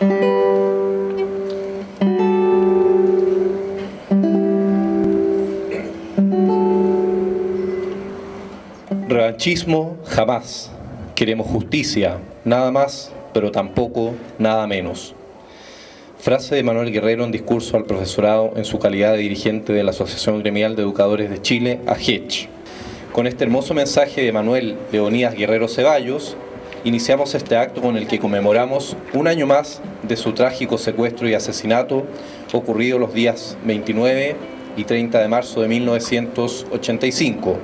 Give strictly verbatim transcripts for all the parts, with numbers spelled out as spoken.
Revanchismo jamás. Queremos justicia, nada más, pero tampoco nada menos. Frase de Manuel Guerrero en discurso al profesorado en su calidad de dirigente de la Asociación Gremial de Educadores de Chile, A G E C H. Con este hermoso mensaje de Manuel Leonidas Guerrero Ceballos, iniciamos este acto con el que conmemoramos un año más de su trágico secuestro y asesinato ocurrido los días veintinueve y treinta de marzo de mil novecientos ochenta y cinco.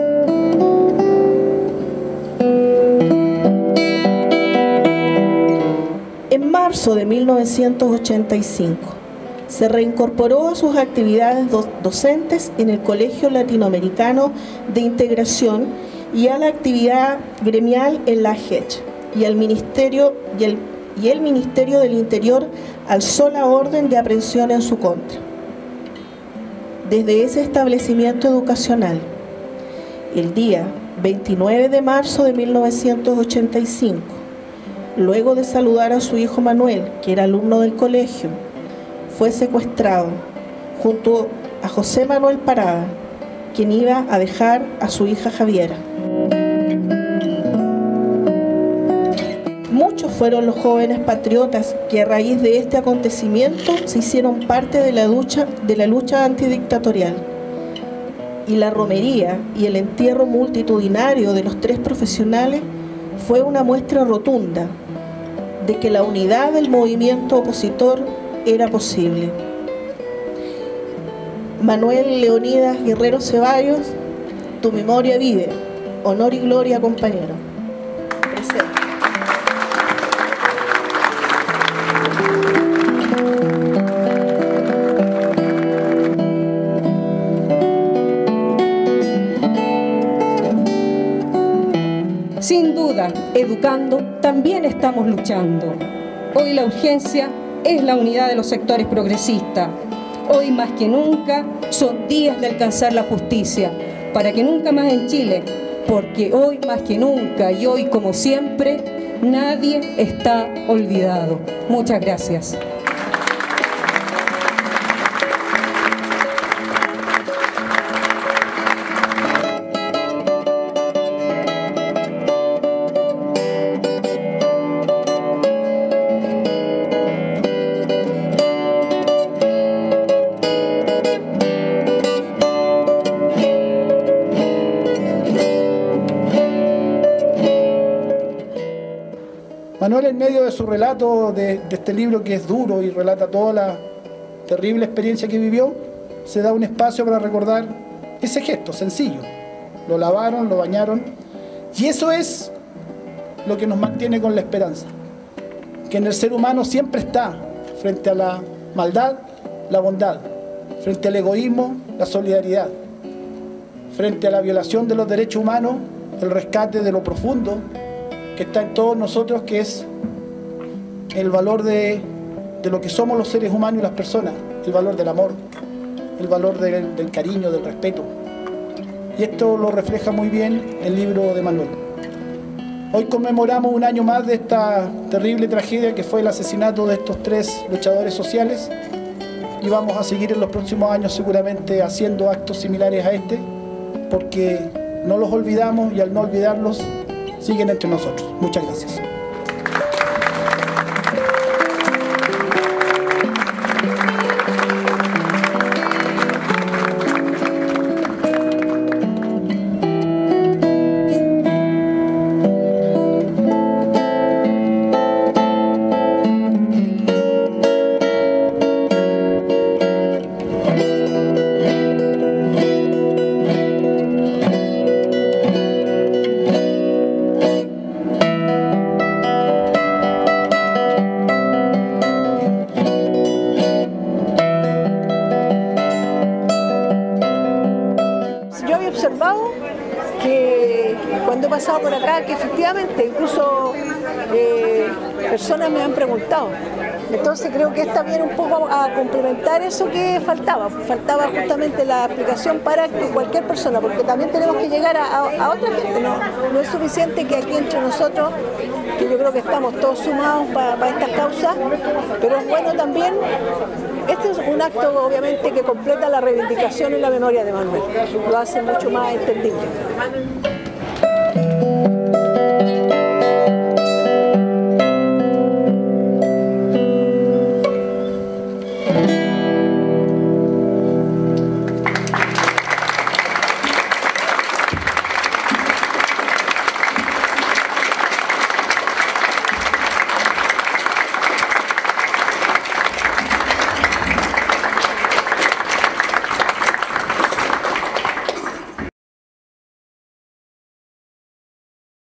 En marzo de mil novecientos ochenta y cinco se reincorporó a sus actividades do docentes en el Colegio Latinoamericano de Integración y a la actividad gremial en la A G E C H, y, al Ministerio, y, el, y el Ministerio del Interior alzó la orden de aprehensión en su contra. Desde ese establecimiento educacional, el día veintinueve de marzo de mil novecientos ochenta y cinco, luego de saludar a su hijo Manuel, que era alumno del colegio, fue secuestrado junto a José Manuel Parada, quien iba a dejar a su hija Javiera. Muchos fueron los jóvenes patriotas que a raíz de este acontecimiento se hicieron parte de la lucha, de la lucha antidictatorial. Y la romería y el entierro multitudinario de los tres profesionales fue una muestra rotunda de que la unidad del movimiento opositor era posible. Manuel Leonidas Guerrero Ceballos, tu memoria vive. Honor y gloria, compañero. Presente. Sin duda, educando, también estamos luchando. Hoy la urgencia es la unidad de los sectores progresistas. Hoy más que nunca son días de alcanzar la justicia, para que nunca más en Chile, porque hoy más que nunca y hoy como siempre, nadie está olvidado. Muchas gracias. Manuel, en medio de su relato de, de este libro que es duro y relata toda la terrible experiencia que vivió, se da un espacio para recordar ese gesto sencillo. Lo lavaron, lo bañaron, y eso es lo que nos mantiene con la esperanza, que en el ser humano siempre está, frente a la maldad, la bondad, frente al egoísmo, la solidaridad, frente a la violación de los derechos humanos, el rescate de lo profundo que está en todos nosotros, que es el valor de, de lo que somos los seres humanos y las personas, el valor del amor, el valor del, del cariño, del respeto. Y esto lo refleja muy bien el libro de Manuel. Hoy conmemoramos un año más de esta terrible tragedia que fue el asesinato de estos tres luchadores sociales, y vamos a seguir en los próximos años seguramente haciendo actos similares a este, porque no los olvidamos, y al no olvidarlos siguen entre nosotros. Muchas gracias. observado que cuando he pasado por acá, que efectivamente incluso eh, personas me han preguntado. Entonces creo que esta viene un poco a complementar eso que faltaba. Faltaba justamente la explicación para que cualquier persona, porque también tenemos que llegar a, a, a otra gente. No, no es suficiente que aquí entre nosotros que yo creo que estamos todos sumados para, para estas causas, pero es bueno también, este es un acto obviamente que completa la reivindicación y la memoria de Manuel, lo hace mucho más entendible.